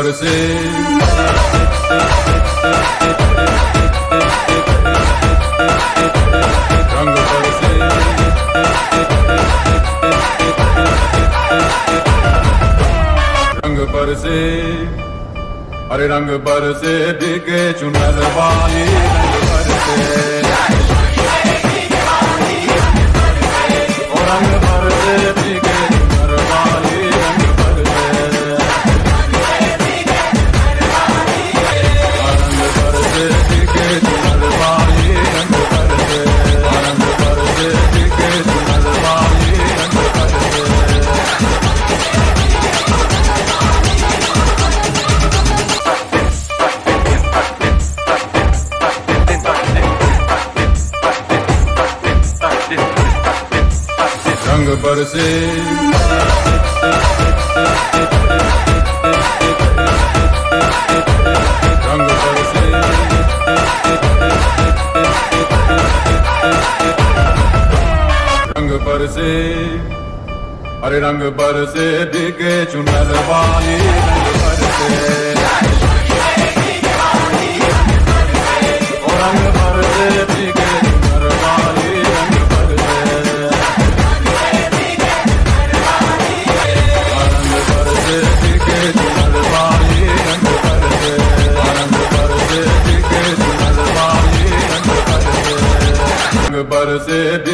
बरसे रंग बरसे रंग बरसे अरे रंग बरसे बिके चुनर वाली रंग बरसे रंग बरसे बिके चुनर वाली रंग बरसे रंग बरसे बिके चुनर वाली रंग बरसे रंग बरसे बिके चुनर वाली रंग बरसे रंग बरसे रंग बरसे रंग बरसे अरे रंग बरसे बिके चुनर वाली रंग बरसे रंग बरसे बिके चुनर वाली रंग बरसे रंग बरसे